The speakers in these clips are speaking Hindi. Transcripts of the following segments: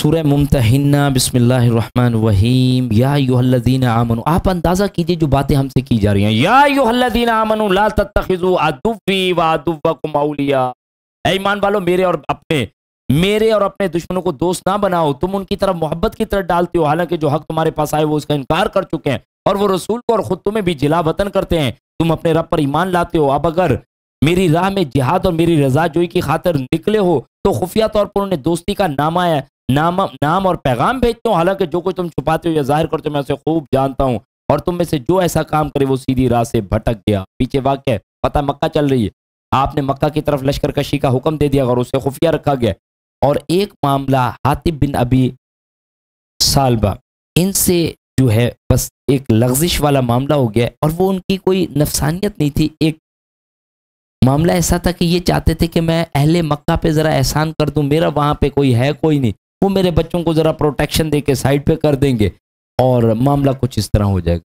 सूरह मुम्तहिन्ना बिस्मिल्लाहिर्रहमानिर्रहीम या अय्युहल्लज़ीना आमनू। आप अंदाज़ा कीजिए जो बातें हमसे की जा रही हैं। या अय्युहल्लज़ीना आमनू ला तत्तखिज़ू अदुव्वी व अदुव्वकुम औलिया। ऐ ईमान वालों, मेरे और अपने दुश्मनों को दोस्त ना बनाओ। तुम उनकी तरफ मोहब्बत की तरफ डालते हो, हालांकि जो हक तुम्हारे पास आए वो उसका इनकार कर चुके हैं और वो रसूल को और खुद तुम्हें भी जिला वतन करते हैं। तुम अपने रब पर ईमान लाते हो। अब अगर मेरी राह में जिहाद और मेरी रजाजोई की खातिर निकले हो तो खुफिया तौर पर उन्हें दोस्ती का नाम और पैगाम भेजते हो। हालांकि जो कुछ तुम छुपाते हो या जाहिर करते हो मैं उसे खूब जानता हूँ, और तुम में से जो ऐसा काम करे वो सीधी राह से भटक गया। पीछे वाक़या पता मक्का चल रही है, आपने मक्का की तरफ लश्कर कशी का हुक्म दे दिया और उसे खुफिया रखा गया। और एक मामला हातिब बिन अबी सालबा, इनसे जो है बस एक लग़ज़िश वाला मामला हो गया, और वो उनकी कोई नफसानियत नहीं थी। एक मामला ऐसा था कि ये चाहते थे कि मैं अहले मक्का पे ज़रा एहसान कर दूं, मेरा वहाँ पे कोई है कोई नहीं, वो मेरे बच्चों को ज़रा प्रोटेक्शन दे के साइड पे कर देंगे और मामला कुछ इस तरह हो जाएगा।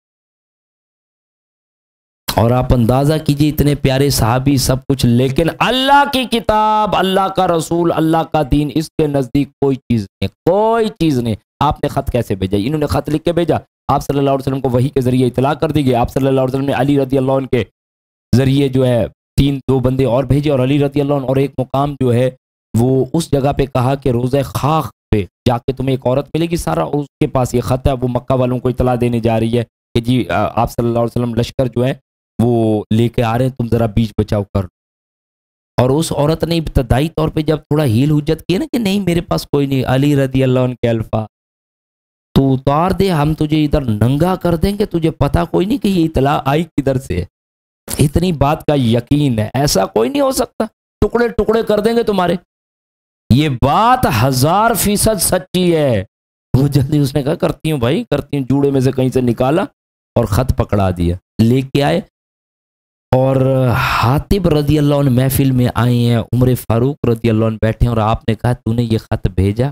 और आप अंदाज़ा कीजिए इतने प्यारे सहाबी सब कुछ, लेकिन अल्लाह की किताब, अल्लाह का रसूल, अल्लाह का दीन, इसके नज़दीक कोई चीज़ नहीं, कोई चीज़ नहीं। आपने ख़त कैसे भेजा? इन्होंने ख़त लिख के भेजा, आप सल्लल्लाहु अलैहि वसल्लम को वही के ज़रिए इतला कर दी गई। आप सल्लल्लाहु अलैहि वसल्लम ने अली रज़ी अल्लाह अन्हु के ज़रिए जो है 2 बंदे और भेजे, और अली रज़ी अल्लाह अन्हु और एक मुकाम जो है वो उस जगह पे कहा कि रोज़े खाख पे जाके तुम्हें एक औरत मिलेगी सारा, और उसके पास ये ख़त है, वो मक्का वालों को इतला देने जा रही है कि जी आप सल्लल्लाहु अलैहि वसल्लम लश्कर जो है वो लेके आ रहे हैं, तुम ज़रा बीच बचाव कर लो। और उस औरत ने इब्तदाई तौर पे जब थोड़ा हील हुज्जत की ना कि नहीं मेरे पास कोई नहीं, अली रज़ी अल्लाह अन्हु के अल्फा तो उतार दे, हम तुझे इधर नंगा कर देंगे, तुझे पता कोई नहीं कि ये इतला आई किधर से है। इतनी बात का यकीन है, ऐसा कोई नहीं हो सकता, टुकड़े टुकड़े कर देंगे तुम्हारे। ये बात 1000% सच्ची है। वो जल्दी उसने कहा करती हूँ भाई, करती हूँ। जूड़े में से कहीं से निकाला और खत पकड़ा दिया, लेके आए, और हातिब रज़ी अल्लाह अन्हु महफिल में आए हैं, उमर फारूक रज़ी अल्लाह अन्हु बैठे हैं, और आपने कहा तूने ये खत भेजा?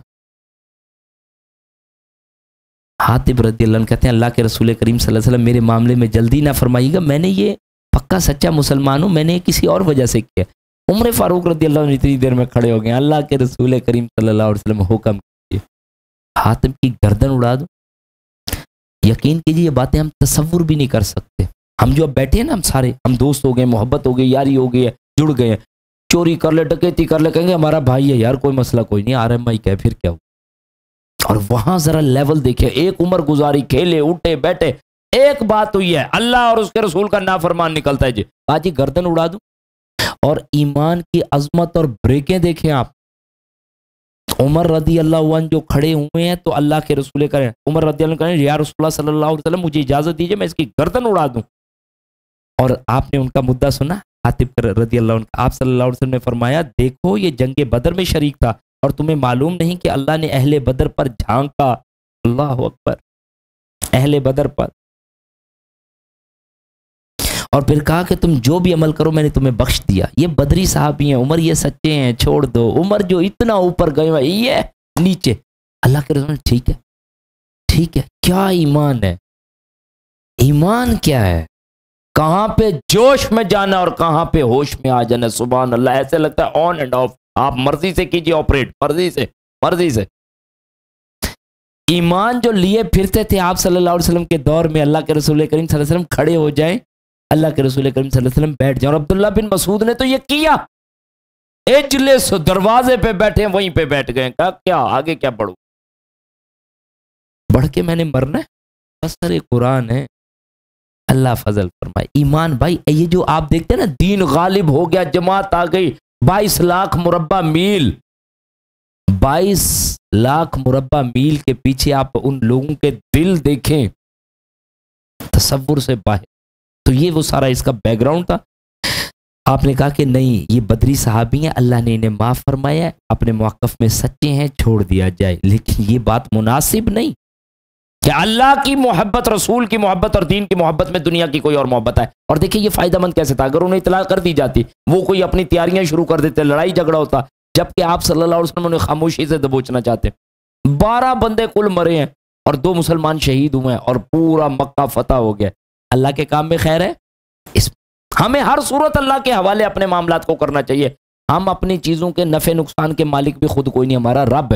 हातिब रज़ी अल्लाह अन्हु कहते हैं अल्लाह के रसूल करीम सल्लल्लाहु अलैहि वसल्लम मेरे मामले में जल्दी ना फरमाइएगा, मैंने ये पक्का सच्चा मुसलमान हूँ, मैंने किसी और वजह से किया। उमर फारूक रज़ी अल्लाह अन्हु इतनी देर में खड़े हो गए, अल्लाह के रसूल करीम सल्लल्लाहु अलैहि वसल्लम हुक्म कीजिए, हातिब की गर्दन उड़ा दो। यकीन कीजिए ये बातें हम तसव्वुर भी नहीं कर सकते। हम जो अब बैठे हैं ना, हम सारे हम दोस्त हो गए, मोहब्बत हो गई, यारी हो गई है, जुड़ गए हैं, चोरी कर ले, डकैती कर ले, कहेंगे हमारा भाई है यार, कोई मसला कोई नहीं, RMI क्या फिर क्या हो। और वहां जरा लेवल देखिए, एक उम्र गुजारी, खेले उठे बैठे, एक बात हुई है, अल्लाह और उसके रसूल का नाफरमान निकलता है जी, आज गर्दन उड़ा दूं। और ईमान की अजमत और ब्रेकें देखें आप, उमर रज़ी अल्लाह अन्हु जो खड़े हुए हैं तो अल्लाह के रसूल करें, उमर रज़ी अल्लाह करें या रसूलुल्लाह सल्लल्लाहु अलैहि वसल्लम मुझे इजाजत दीजिए मैं इसकी गर्दन उड़ा दूं। और आपने उनका मुद्दा सुना, हातिब रज़ी अल्लाह अन्हु, आप सल्लल्लाहु अलैहि वसल्लम ने फरमाया देखो ये जंगे बदर में शरीक था और तुम्हें मालूम नहीं कि अल्लाह ने अहले बदर पर झांका। अल्लाह अकबर, अहले बदर पर, और फिर कहा कि तुम जो भी अमल करो मैंने तुम्हें बख्श दिया। ये बदरी साहबी हैं, उमर ये सच्चे हैं, छोड़ दो। उमर जो इतना ऊपर गए ये नीचे, अल्लाह के रसूल ठीक है, ठीक है। क्या ईमान है, ईमान क्या है, कहां पे जोश में जाना और कहां पे होश में आ जाना। सुभान अल्लाह, ऐसे लगता है ऑन एंड ऑफ, आप मर्जी से कीजिए ऑपरेट, मर्जी से, मर्जी से। ईमान जो लिए फिरते थे आप सल्लल्लाहु अलैहि वसल्लम के दौर में, अल्लाह के रसूल करीम सल्लल्लाहु अलैहि वसल्लम खड़े हो जाए, अल्लाह के रसूल करीम सल्लल्लाहु अलैहि वसल्लम बैठ जाए। और अब्दुल्ला बिन मसूद ने तो ये किया, इजलिस दरवाजे पे बैठे वहीं पे बैठ गए, कहा क्या आगे क्या बढ़ू, बढ़ के मैंने मरना है, असर कुरान है, अल्लाह फजल फरमाए। ईमान भाई, ये जो आप देखते हैं ना, दीन गालिब हो गया, जमात आ गई, 22 लाख मुरब्बा मील, 22 लाख मुरब्बा मील के पीछे आप उन लोगों के दिल देखें, तसव्वुर से बाहर। तो ये वो सारा इसका बैकग्राउंड था। आपने कहा कि नहीं ये बदरी सहाबी हैं, अल्लाह ने इन्हें माफ फरमाया, अपने मौक़िफ़ में सच्चे हैं, छोड़ दिया जाए। लेकिन ये बात मुनासिब नहीं कि अल्लाह की मोहब्बत, रसूल की मोहब्बत और दीन की मोहब्बत में दुनिया की कोई और मोहब्बत है। और देखिए ये फायदेमंद कैसे था, अगर उन्हें इतला कर दी जाती, वो कोई अपनी तैयारियां शुरू कर देते, लड़ाई झगड़ा होता, जबकि आप सल्लल्लाहु अलैहि वसल्लम उन्हें खामोशी से दबोचना चाहते। 12 बंदे कुल मरे हैं और 2 मुसलमान शहीद हुए हैं और पूरा मक्का फतह हो गया। अल्लाह के काम में खैर है। इस हमें हर सूरत अल्लाह के हवाले अपने मामलात को करना चाहिए। हम अपनी चीज़ों के नफ़े नुकसान के मालिक भी खुद कोई नहीं, हमारा रब है।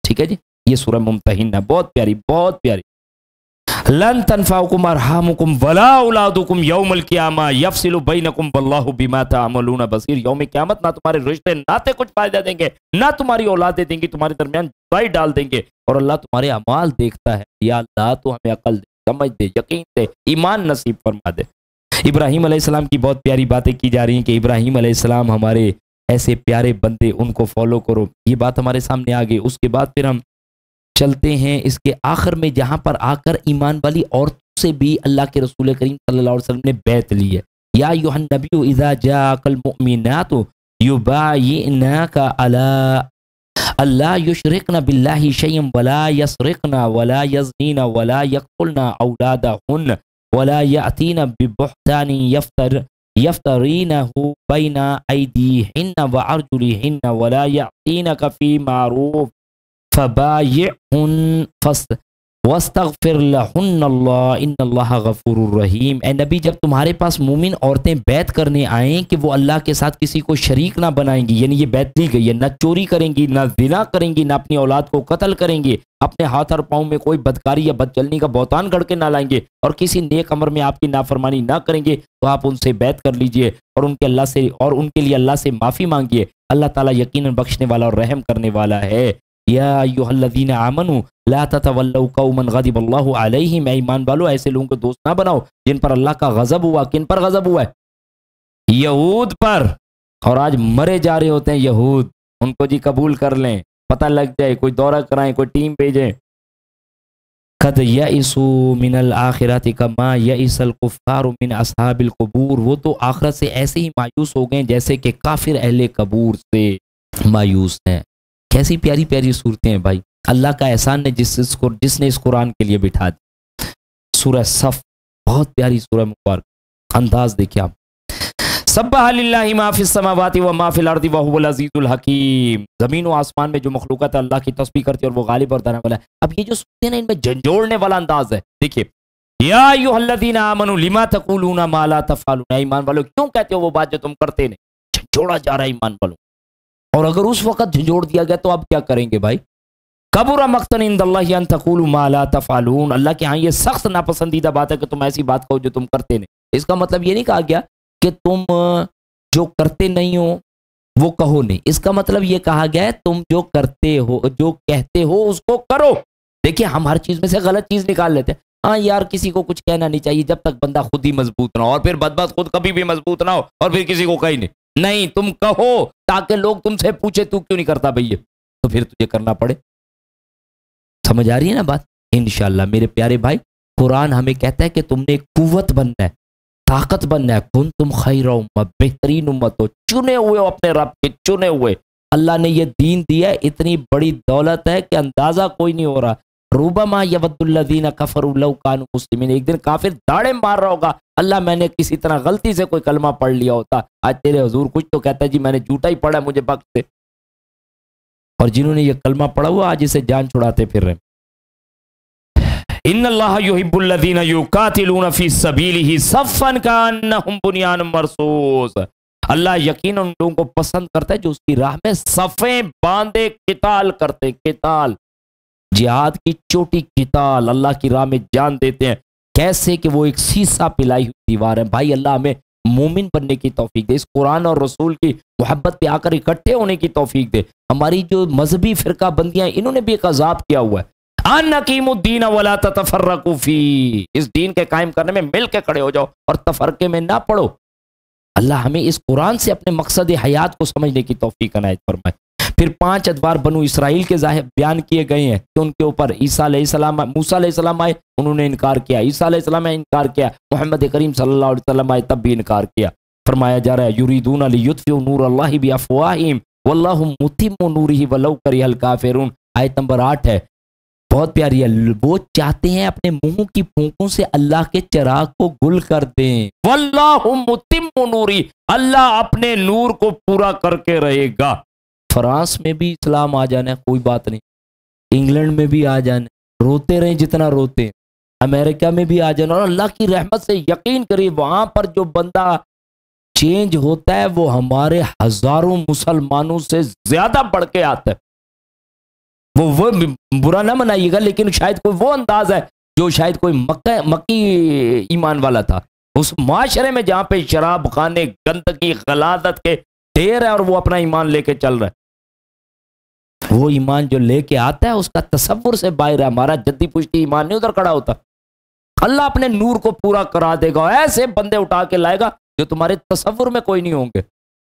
ठीक है जी, ये सूरह मुम्तहिना बहुत प्यारी, बहुत प्यारी। लन तनफाउकुम अरहामुकुम वला औलादुकुम यौमल क़ियामा यफसिलु बैनकुम वल्लाहु बिमा तअमलून बसीर। यौम क़यामत ना तुम्हारे रिश्ते नाते कुछ फायदा देंगे, ना तुम्हारी औलादें देंगी, तुम्हारे दरमियान जुदाई डाल देंगे, और अल्लाह तुम्हारे अमाल देखता है। या अल्लाह तो हमें अकल दे, समझ दे, यकीन दे, ईमान नसीब फरमा दे। इब्राहीम अलैहिस्सलाम की बहुत प्यारी बातें की जा रही हैं कि इब्राहीम अलैहिस्सलाम हमारे ऐसे प्यारे बंदे, उनको फॉलो करो। ये बात हमारे सामने आ गई। उसके बाद फिर हम चलते हैं इसके आखिर में, जहां पर आकर ईमान वाली औरतों से भी अल्लाह के रसूल करीम सल्लल्लाहु अलैहि वसल्लम ने बैत ली है। या अय्युहन नबिय्यु इज़ा जाअकल मुमिनातु युबायिनाका अला अल्ला युशरिकना बिल्लाहि शय्यन वला यसरिकना वला यज़नीना वला यक़तुलना औलादहुन वला यातीना बिबुहतानि यफ्तरीनहु बैना अयदीहिन्ना व अर्जुलिहिन्ना वला यातीनका फी मारूफ फबायिहुन वस्तगफिर लहुन्नल्लाह इन्नल्लाह गफूरुर रहीम। ए नबी, जब तुम्हारे पास मोमिन औरतें बैत करने आएँ कि वो अल्लाह के साथ किसी को शरीक ना बनाएंगी, यानी ये बैत ली गई है, ना चोरी करेंगी, ना ज़िना करेंगी, ना अपनी औलाद को कत्ल करेंगे, अपने हाथ और पाँव में कोई बदकारी या बदचलनी का बौतान गढ़ के ना लाएंगे, और किसी नेक अमर में आपकी नाफरमानी ना करेंगे, तो आप उनसे बैत कर लीजिए और उनके लिए अल्लाह से माफ़ी मांगिए। अल्लाह ताला यकीनन बख्शने वाला और रहम करने वाला है। या अय्युहल्लज़ीना आमनू ला ततवल्लौ कौमन गज़िबल्लाहु अलैहिम। ईमान वालों, ऐसे लोगों को दोस्त ना बनाओ जिन पर अल्लाह का गज़ब हुआ। किन पर गज़ब हुआ है? यहूद पर। और आज मरे जा रहे होते हैं यहूद, उनको जी कबूल कर लें, पता लग जाए, कोई दौरा कराएं, कोई टीम भेजें। कद यइसू मिनल आखिरति कमा यइसल कुफ्फारु मिन अस्हाबिल कुबूर। वो तो आखिरत से ऐसे ही मायूस हो गए जैसे कि काफिर अहले कबूर से मायूस हैं। कैसी प्यारी प्यारी सूरतें हैं भाई, अल्लाह का एहसान है जिसने इस कुरान के लिए बिठा दी। सूरह सफ, बहुत प्यारी सूरह मुबारक, अंदाज देखिए आप। सब्बह लिल्लाहि मा फिस समावाति व मा फिल अर्दि व हुवल अज़ीज़ुल हकीम। जमीन व आसमान में जो मखलूकत है अल्लाह की तस्बीह करती है और वो गालिब और दाना वाला है। अब ये जो सूरतें हैं ना, इनमें झंझोड़ने वाला अंदाज है। देखिए, या अय्युहल्लज़ीना आमनू लिमा तक़ूलूना मा ला तफ़अलून। ईमान वालों, क्यों कहते हो वो बात जो तुम करते नहीं? झंझोड़ा जा रहा है ईमान वालों। और अगर उस वक्त झंझोड़ दिया गया तो अब क्या करेंगे भाई? कबुरा मक़तन इंदल्लाहि अन तक़ूलू मा ला तफ़अलून। अल्लाह के यहाँ ये सख्त नापसंदीदा बात है कि तुम ऐसी बात कहो जो तुम करते नहीं। इसका मतलब ये नहीं कहा गया कि तुम जो करते नहीं हो वो कहो नहीं। इसका मतलब ये कहा गया है तुम जो करते हो, जो कहते हो उसको करो। देखिए, हम हर चीज में से गलत चीज निकाल लेते हैं। हाँ यार, किसी को कुछ कहना नहीं चाहिए जब तक बंदा खुद ही मजबूत ना हो, और फिर बदबख्त खुद कभी भी मजबूत ना हो और फिर किसी को कही नहीं। नहीं, तुम कहो ताकि लोग तुमसे पूछे तू क्यों नहीं करता भैया, तो फिर तुझे करना पड़े। समझ आ रही है ना बात? इंशाअल्लाह मेरे प्यारे भाई, कुरान हमें कहता है कि तुमने कुव्वत बनना है, ताकत बनना है। कुन तुम खैर उम्मत, बेहतरीन उम्मत हो, चुने हुए हो अपने रब के, चुने हुए। अल्लाह ने ये दीन दिया है, इतनी बड़ी दौलत है कि अंदाजा कोई नहीं हो रहा। रूबमा यवद्दुल्लज़ीना कफरू लौ कानू मुस्लिमीन। एक दिन काफिर दाड़े मार रहा होगा, अल्लाह मैंने किसी तरह गलती से कोई कलमा पढ़ लिया होता, आज तेरे हुजूर कुछ तो कहता है जी मैंने झूठा ही पढ़ा, मुझे बख्श दे। और जिन्होंने ये कलमा पढ़ा हुआ आज इसे जान छुड़ाते फिर रहे। इन्नल्लाह युहिब्बुल्लज़ीना युकातिलूना फी सबीलिही सफ़्फ़न कअन्नहुम बुनियानुम मरसूस। अल्लाह यकीनन उन लोगों को पसंद करता है जो उसकी राह में सफ़े बांधे किताल करते। किताल, जिहाद की छोटी किताल, अल्लाह की राह में जान देते हैं। कैसे कि वो एक शीशा पिलाई हुई दीवार है। भाई, अल्लाह हमें मोमिन बनने की तौफीक दे, इस कुरान और रसूल की मोहब्बत पे आकर इकट्ठे होने की तौफीक दे। हमारी जो मजहबी फिरका बंदियां, इन्होंने भी एक अजाब किया हुआ है। अनकीमुद्दीन वला ततफर्रकू फी। इस दीन के कायम करने में मिल के खड़े हो जाओ और तफरके में ना पड़ो। अल्लाह हमें इस कुरान से अपने मकसद हयात को समझने की तौफीक अनायत फरमाए। फिर 5 अदवार बनु इसराइल के बयान किए गए हैं कि उनके ऊपर मूसा अलैहिस्सलाम आए, उन्होंने इनकार किया। ईसा अलैहिस्सलाम ने इनकार किया। मोहम्मद करीम सल्लल्लाहु अलैहि वसल्लम आए, तब भी इनकार किया। फरमाया जा रहा है युरीदूना लियुत्फिउ नूरल्लाहि बिअफ़वाहिम वल्लाहु मुतिम्मु नूरिही वलौ करिहल काफ़िरून। आयत नंबर 8 है, बहुत प्यारी है। वो चाहते हैं अपने मुंह की फूंकों से अल्लाह के चिराग को गुल कर दें। वल्लाहु मुतिम्मु नूरी, अल्लाह अपने नूर को पूरा करके रहेगा। फ्रांस में भी इस्लाम आ जाना है, कोई बात नहीं। इंग्लैंड में भी आ जाना, रोते रहे जितना रोते। अमेरिका में भी आ जाना, और अल्लाह की रहमत से यकीन करिए वहां पर जो बंदा चेंज होता है वो हमारे हजारों मुसलमानों से ज्यादा बढ़ के आता है। वो बुरा ना मनाइएगा, लेकिन शायद कोई वो अंदाज है जो शायद कोई मक्की ईमान वाला था, उस माशरे में जहां पे शराब खाने, गंदगी, गलादत के ढेर है और वो अपना ईमान लेके चल रहा है। वो ईमान जो लेके आता है उसका तसव्वुर से बाहर है। हमारा जद्दी पुश्ती ईमान नहीं उधर खड़ा होता। अल्लाह अपने नूर को पूरा करा देगा, ऐसे बंदे उठा के लाएगा जो तुम्हारे तसव्वुर में कोई नहीं होंगे।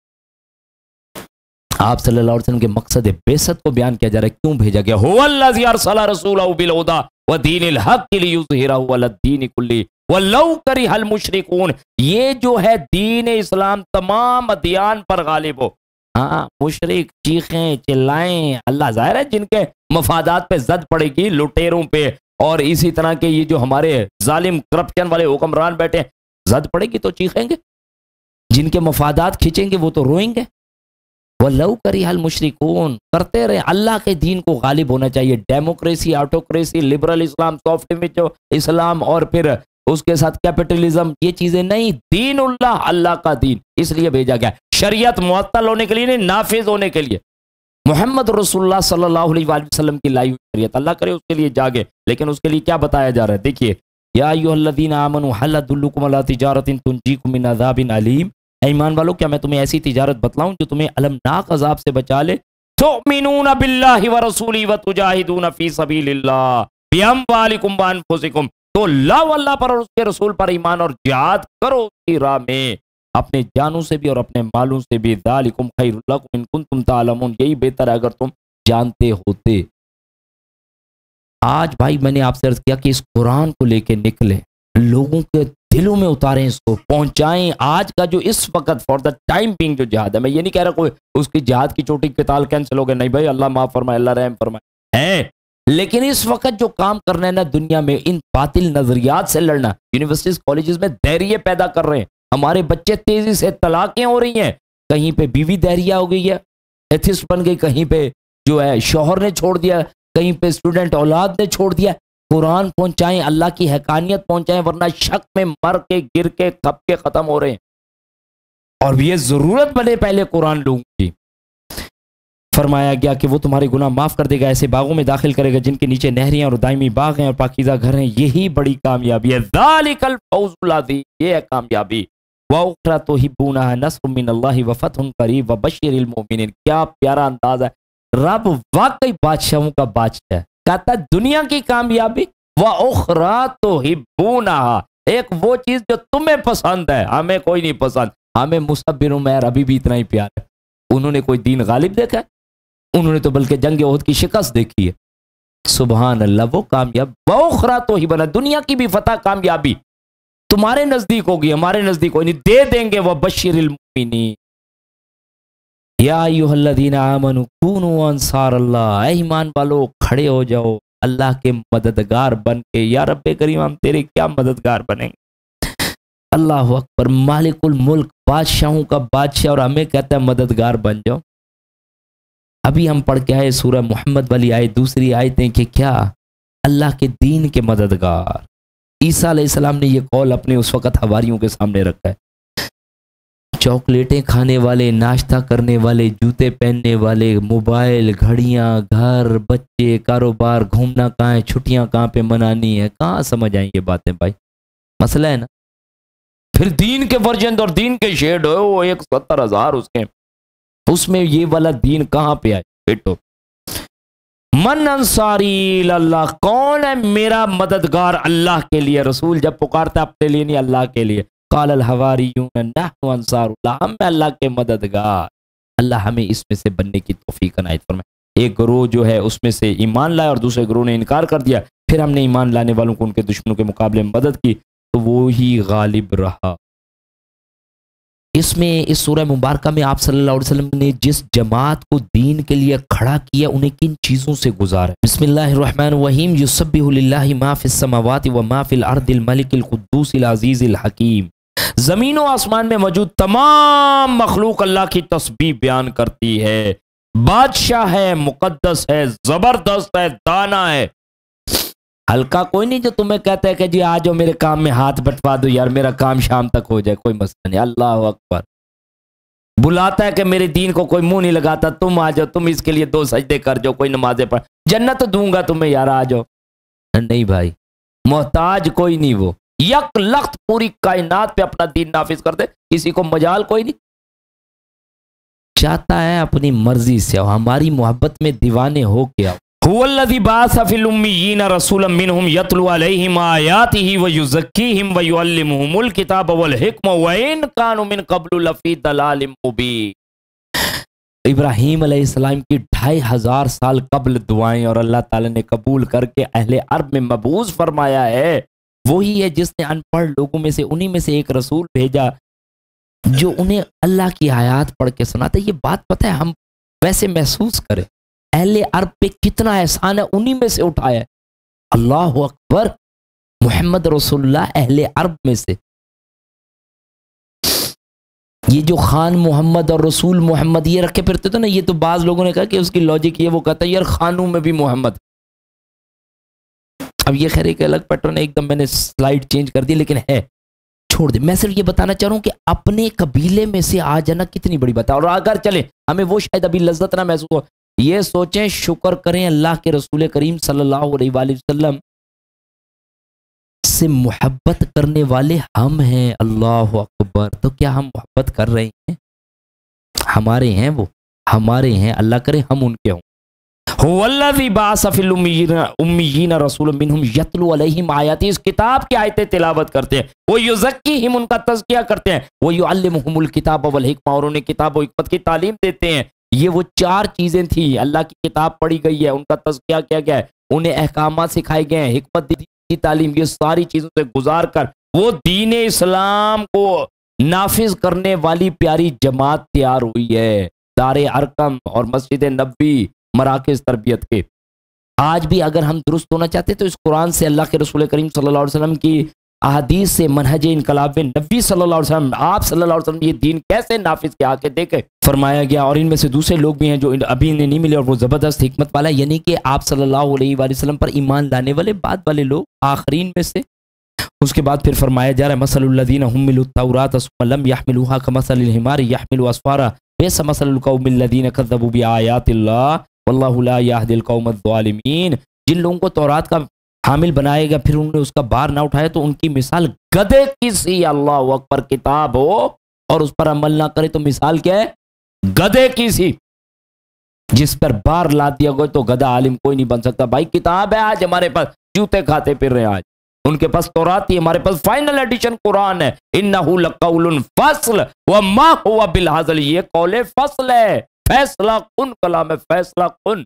आप सल्लल्लाहु अलैहि वसल्लम के मकसद बेसत को बयान किया जा रहा है, क्यों भेजा गया। हुवल्लज़ी अरसला रसूलहु बिल हुदा व दीनिल हक़ लियुज़हिरहु अला दीनि कुल्ली वलौ करिहल मुशरिकून। ये जो है दीन इस्लाम तमाम अदियान पर गालिब हो। हाँ, मुशरिक चीखें चिल्लाएं, अल्लाह ज़ाहिर है जिनके मफादात पे जद पड़ेगी, लुटेरों पे और इसी तरह के ये जो हमारे जालिम करप्शन वाले हुक्मरान बैठे हैं, जद पड़ेगी तो चीखेंगे, जिनके मफादात खींचेंगे वो तो रोएंगे। वल्लौ करिहल मुशरिकून, करते रहे। अल्लाह के दीन को गालिब होना चाहिए। डेमोक्रेसी, ऑटोक्रेसी, लिबरल इस्लाम, सॉफ्ट इस्लाम और फिर उसके साथ कैपिटलिज्म, ये चीजें नहीं। दीनुल्लाह, अल्लाह का दीन, इसलिए भेजा गया। शरीयत मुअत्तल होने के लिए नहीं, नाफिज होने के लिए। मोहम्मद रसूलुल्लाह सल्लल्लाहु अलैहि वसल्लम की लाई हुई शरीयत, अल्लाह करे उसके लिए जागे, लेकिन उसके लिए क्या बताया जा रहा है। देखिए, या अय्युहल्लज़ीना आमनू हल अदुल्लुकुम अला तिजारतिन तुंजीकुम मिन अज़ाबिन अलीम। ईमान वालों, क्या मैं तुम्हें ऐसी तिजारत बतलाऊं जो तुम्हें अलमनाक अजाब से बचा ले। तुमिनूना बिल्लाहि व रसूलिही व तुजाहिदूना फी सबीलिल्लाह बिअम्वालिकुम व अनफुसिकुम। तो लाओ अल्लाह पर और उसके रसूल पर ईमान और जिहाद करो उसकी राह में, अपने जानों से भी और अपने मालों से भी। ज़ालिकुम खैरुल लकुम इन कुंतुम तालमून, यही बेहतर है अगर तुम जानते होते। आज भाई मैंने आपसे अर्ज किया कि इस कुरान को लेके निकले, लोगों के दिलों में उतारें, इसको पहुंचाएं। आज का जो इस वक्त फॉर द टाइम बिंग जो जिहाद है, मैं ये नहीं कह रहा कोई उसकी जिहाद की चोटी किताल कैंसिल हो गए, नहीं भाई, अल्लाह माफ फरमाए, अल्लाह रहम फरमाए है। लेकिन इस वक्त जो काम करना है ना दुनिया में, इन बातिल नजरियात से लड़ना। यूनिवर्सिटीज कॉलेजेस में दैरिये पैदा कर रहे हैं, हमारे बच्चे तेजी से तलाकें हो रही हैं। कहीं पे बीवी दैरिया हो गई है, एथिस्ट बन गई, कहीं पे जो है शौहर ने छोड़ दिया, कहीं पे स्टूडेंट औलाद ने छोड़ दिया। कुरान पहुंचाएं, अल्लाह की हकानियत पहुंचाएं, वरना शक में मर के गिर के खप के खत्म हो रहे हैं। और ये जरूरत बने पहले कुरान लोगों की। फरमाया गया कि वो तुम्हारे गुनाह माफ कर देगा, ऐसे बागों में दाखिल करेगा जिनके नीचे नहरियां और दायमी बाग हैं और पाकीज़ा घर हैं। यही बड़ी कामयाबी है। ज़ालिकल फौज़ुल अज़ीम, ये है कामयाबी। व उखरा तुहिब्बूनहा नस्रुम मिनल्लाहि व फतहुन करीब व बश्शिरिल मोमिनीन। क्या प्यारा अंदाज है। रब वाकई बादशाहों का बादशाह है। कहता दुनिया की कामयाबी, व उखरा तुहिब्बूनहा, एक वो चीज जो तुम्हें पसंद है, हमें कोई नहीं पसंद। हमें मुसअब बिन उमैर अभी भी इतना ही प्यार है। उन्होंने कोई दीन गालिब देखा है? उन्होंने तो बल्कि जंग ओहद की शिकस्त देखी है। सुभान अल्लाह, वो कामयाब। व उखरा तुहिब्बूनहा, दुनिया की भी फतह कामयाबी तुम्हारे नजदीक होगी, हमारे नजदीक कोई नहीं, दे देंगे। वह बश्शिरिल मोमिनीन, या अय्युहल्लज़ीना आमनू कूनू अंसार अल्लाह। ईमान वालों, खड़े हो जाओ अल्लाह के मददगार बन के। या रब्बे करीम, हम तेरे क्या मददगार बनेंगे। अल्लाह अकबर, मालिकुल मुल्क, बादशाहों का बादशाह, और हमें कहता है मददगार बन जाओ। अभी हम पढ़ के आए सूरह मोहम्मद वाली आयत, दूसरी आयतें कि क्या अल्लाह के दीन के मददगार। ईसा अलैहिस्सलाम ने यह कौल अपने उस वक़्त हवारियों के सामने रखा है। चॉकलेटें खाने वाले, नाश्ता करने वाले, जूते पहनने वाले, मोबाइल, घड़ियां, घर, बच्चे, कारोबार, घूमना कहाँ है, छुट्टियां कहाँ पे मनानी है, कहाँ समझ आएंगे बातें भाई। मसला है ना। फिर दीन के वर्जन और दीन के शेड हो, वो 170,000 उसके, उसमें ये वाला दीन कहाँ पे आए बेटो। मन अंसारी अल्लाह, कौन है मेरा मददगार अल्लाह के लिए। रसूल जब पुकारता है अपने लिए नहीं, अल्लाह के लिए। कालल हवारियून नहनु अंसारुल्लाह, हम अल्लाह के मददगार। अल्लाह हमें इसमें से बनने की तौफीक इनायत फरमाए। एक ग्रोह जो है उसमें से ईमान लाया और दूसरे ग्रोह ने इनकार कर दिया, फिर हमने ईमान लाने वालों को उनके दुश्मनों के मुकाबले में मदद की, तो वो ही गालिब रहा। इसमें इस सूरह मुबारक में आप सल्लल्लाहु अलैहि वसल्लम ने जिस जमात को दीन के लिए खड़ा किया, उन्हें किन चीज़ों से गुजारा। बिस्मिल्लाहिर्रहमानिर्रहीम, युसब्बिहु लिल्लाहि मा फिस समावाति व मा फिल अर्दिल मलिकिल कुद्दूसिल अजीजिल हकीम। ज़मीनों आसमान में मौजूद तमाम मखलूक अल्लाह की तस्बीह बयान करती है। बादशाह है, मुकद्दस है, ज़बरदस्त है, दाना है। हल्का कोई नहीं जो तुम्हें कहता है कि जी आ जाओ मेरे काम में हाथ बटवा दो यार, मेरा काम शाम तक हो जाए, कोई मसला नहीं। अल्लाह अकबर। बुलाता है कि मेरे दीन को कोई मुंह नहीं लगाता, तुम आ जाओ, तुम इसके लिए 2 सजदे कर जाओ, कोई नमाजें पढ़, जन्नत दूंगा तुम्हें यार, आ जाओ। नहीं भाई, मोहताज कोई नहीं, वो यक लख्त पूरी कायनात पे अपना दीन नाफिज करते, किसी को मजाल कोई नहीं। चाहता है अपनी मर्जी से, हमारी मोहब्बत में दीवाने हो क्या। हुवल्लज़ी बाअसा फिल उम्मिय्यीना रसूलन मिनहुम यतलू अलैहिम आयातिही व युज़क्कीहिम व युअल्लिमुहुमुल किताब वल हिक्म व इन कानू मिन क़ब्लु लफ़ी दलालिम मुबीन। इब्राहीम अलैहिस्सलाम की 2500 साल कबल दुआएं और अल्लाह ताला ने कबूल करके अहले अर्ब में मबूस फरमाया है। वही है जिसने अनपढ़ लोगों में से, उन्हीं में से एक रसूल भेजा जो उन्हें अल्लाह की आयत पढ़ के सुनाते। ये बात पता है, हम वैसे महसूस करें अहले अर्ब पे कितना एहसान है, उन्हीं में से उठाया है। अल्लाह अकबर, मोहम्मद रसूलुल्लाह अहले अर्ब में से। ये जो खान मोहम्मद और रसूल मोहम्मद ये रखे फिरते थे ना, ये तो बाज लोगों ने कहा कि उसकी लॉजिक ये, वो कहता है यार खानों में भी मोहम्मद। अब ये खैर एक अलग पैटर्न है, एकदम मैंने स्लाइड चेंज कर दी, लेकिन है, छोड़ दे। मैं सिर्फ ये बताना चाह रहा हूं कि अपने कबीले में से आ जाना कितनी बड़ी बात है। और अगर चले हमें वो शायद अभी लज्जत ना महसूस हो, ये सोचें, शुक्र करें अल्लाह के रसूल करीम सल्लल्लाहु अलैहि वसल्लम से मोहब्बत करने वाले हम हैं। अल्लाह अकबर। तो क्या हम मोहब्बत कर रहे हैं? हमारे हैं वो, हमारे हैं, अल्लाह करे हम उनके हों। हुवल्लज़ी बाअसा फिल उम्मिय्यीना रसूलन मिनहुम यतलू अलैहिम आयातिही, इस किताब की आयतें तिलावत करते हैं, वो युज़क्कीहिम, उनका तज़किया करते हैं, वो युअल्लिमुहुमुल किताब वल हिक्मा, और उन्हें किताब और हिकमत की तालीम देते हैं। ये वो 4 चीजें थी। अल्लाह की किताब पढ़ी गई है, उनका तज़किया किया गया है, उन्हें अहकामात सिखाए गए हैं, हिकमत की तालीम, ये सारी चीजों से गुजार कर वो दीन इस्लाम को नाफिज करने वाली प्यारी जमात तैयार हुई है। दारे अरकम और मस्जिद नबवी मराकिज तरबियत के। आज भी अगर हम दुरुस्त होना चाहते तो इस कुरान से, अल्लाह के रसूल करीम सल्लल्लाहु अलैहि वसल्लम की अहादीस से, मनहज इनकलाब नबी सल्लल्लाहु अलैहि वसल्लम, आप सल्लल्लाहु अलैहि वसल्लम ये दीन कैसे नाफिज किया के देखे फरमाया गया। और इनमें से दूसरे लोग भी हैं जो अभी इन्हें नहीं मिले और वो जबरदस्त हिकमत वाला, यानी कि आप सल्लल्लाहु अलैहि वसल्लम पर ईमान लाने वाले बाद वाले लोग आखरीन में से। उसके बाद फिर फरमाया जा रहा है, मसलुल्लज़ीना हुम्मिलुत तौरात सुम्मा लम यहमिलूहा कमसलिल हिमारी यहमिलु अस्फारा बि'सा मसलुल कौमिल्लज़ीना कज़्ज़बू बिआयातिल्लाह वल्लाहु ला यहदिल कौमज़-ज़ालिमीन। जिन लोगों को तौरात का हामिल बनाएगा फिर उन्होंने उसका भार ना उठाया तो उनकी मिसाल गधे की सी। अल्लाह अकबर। किताब हो और उस पर अमल ना करे तो मिसाल क्या है? गधे की सी। जिस पर बार ला दिया गया तो गधा आलिम कोई नहीं बन सकता। भाई किताब है, आज हमारे पास जूते खाते फिर रहे हैं, आज उनके पास तौरात थी, हमारे पास फाइनल एडिशन कुरान है। इन्नहु लक़ौलुन फ़स्ल व मा हुवा बिल हज़ल, ये कौले फ़स्ल है, फैसला कुन कलाम है, फैसला कुन।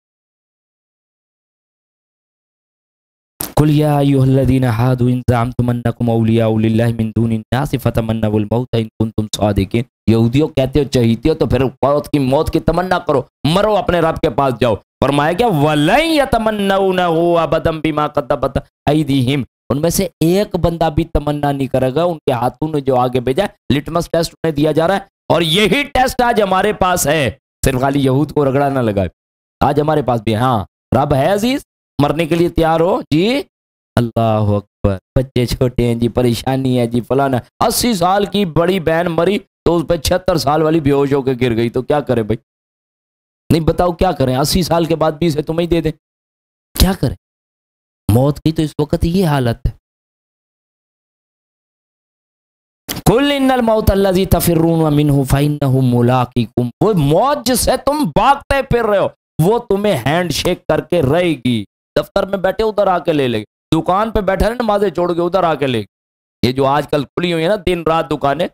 कुल या अय्युहल्लज़ीना हादू इन ज़अमतुम अन्नकुम औलियाउ लिल्लाहि मिन दूनिन नास फतमन्नवुल मौत इन कुंतुम सादिकीन। यहूदियों कहते हो चाहते हो तो फिर मौत की तमन्ना करो, मरो, अपने रब के पास जाओ। फरमाया क्या? वलन यतमन्नऊनहु अबदम बिमा क़द्दमत अयदीहिम। उनमें से एक बंदा भी तमन्ना नहीं करेगा, उनके हाथों ने जो आगे भेजा। लिटमस टेस्ट उन्हें दिया जा रहा है और यही टेस्ट आज हमारे पास है। सिर्फ खाली यहूद को रगड़ा ना लगा, आज हमारे पास भी। हाँ, रब है अजीज, मरने के लिए तैयार हो जी। अल्लाह अकबर। बच्चे छोटे हैं जी, परेशानी है जी, फलाना। 80 साल की बड़ी बहन मरी तो उस पर 76 साल वाली बेहोश होकर गिर गई, तो क्या करें भाई? नहीं बताओ क्या करें? 80 साल के बाद भी इसे तुम्हें दे दे, क्या करें? मौत की तो इस वक्त ये हालत है। कुल इन्नल मौत अल्लज़ी तफिर्रून मिन्हु फइन्नहु मुलाक़िकुम। वो मौत जिससे तुम भागते फिर रहे हो वो तुम्हें हैंडशेक करके रहेगी। दफ्तर में बैठे उधर आके ले लेगी, दुकान पे बैठे नमाजें छोड़ के उधर आके लेगी। ये जो आजकल खुली हुई है ना दिन रात दुकानें,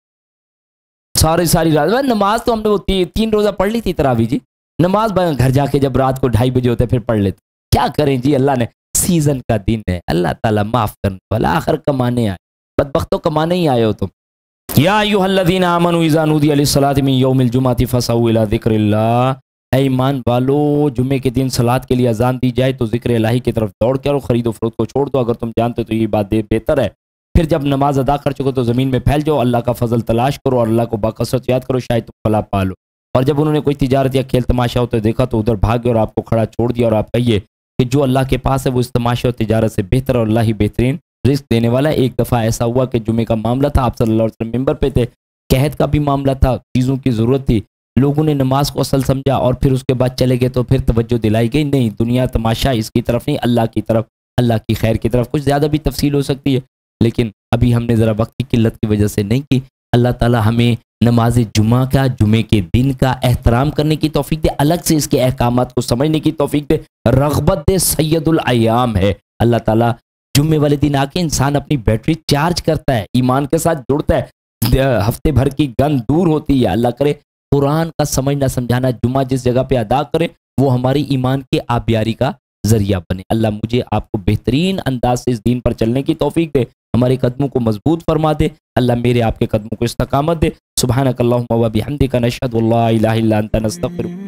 सारी रात। नमाज तो हमने वो 3 रोजा पढ़ ली थी तरावी जी। नमाज घर जाके जब रात को 2:30 बजे होते फिर पढ़ लेते। क्या करें जी, अल्लाह ने, सीजन का दिन है, अल्लाह ताला माफ करने वाला। आखिर कमाने आए, बदबख्तों कमाने ही आए हो तुम। या अय्युहल्लज़ीना आमनू इज़ा नूदिया लिस्सलाति मिन यौमिल जुमअति फसअू इला ज़िक्रिल्लाह। ऐ ईमान वालो, जुम्मे के दिन सलात के लिए अजान दी जाए तो जिक्र इलाही की तरफ दौड़ के और खरीदो फरोख्त को छोड़ दो। अगर तुम जानते हो तो ये बात बेहतर है। फिर जब नमाज अदा कर चुको तो ज़मीन में फैल जाओ, अल्लाह का फजल तलाश करो और अल्लाह को बाकसरत याद करो, शायद तुम फलाह पा लो। और जब उन्होंने कोई तिजारत या खेल तमाशा होते देखा तो उधर भागे और आपको खड़ा छोड़ दिया। और आप कहिए कि जो अल्लाह के पास है वो इस तमाशे और तिजारत से बेहतर और अल्लाह ही बेहतरीन रिस्क देने वाला है। एक दफ़ा ऐसा हुआ कि जुम्मे का मामला था, आप सल्लल्लाहु अलैहि वसल्लम मिंबर पे थे, कहत का भी मामला था, चीज़ों की ज़रूरत थी, लोगों ने नमाज को असल समझा और फिर उसके बाद चले गए, तो फिर तवज्जो दिलाई गई नहीं दुनिया तमाशा इसकी तरफ नहीं, अल्लाह की तरफ, अल्लाह की खैर की तरफ। कुछ ज़्यादा भी तफसील हो सकती है, लेकिन अभी हमने ज़रा वक्त की किल्लत की वजह से नहीं की। अल्लाह ताला हमें नमाज जुमा का, जुमे के दिन का एहतराम करने की तौफीक दे, अलग से इसके अहकामात को समझने की तौफीक दे, रग़बत दे। सैयदुल अय्याम है अल्लाह ताला। जुम्मे वाले दिन आके इंसान अपनी बैटरी चार्ज करता है, ईमान के साथ जुड़ता है, हफ्ते भर की गन दूर होती है। अल्लाह करे कुरान का समझना समझाना जुमा जिस जगह पे अदा करे वो हमारी ईमान के आबियारी का जरिया बने। अल्लाह मुझे आपको बेहतरीन अंदाज से इस दीन पर चलने की तौफीक दे, हमारे कदमों को मजबूत फरमा दे। अल्लाह मेरे आपके कदमों को इस्तकामत दे। सुब्हानक अल्लाहुम्मा व बिहम्दिका नशहदु अल्ला इलाहा इल्ला अंता नस्तगफिरुक।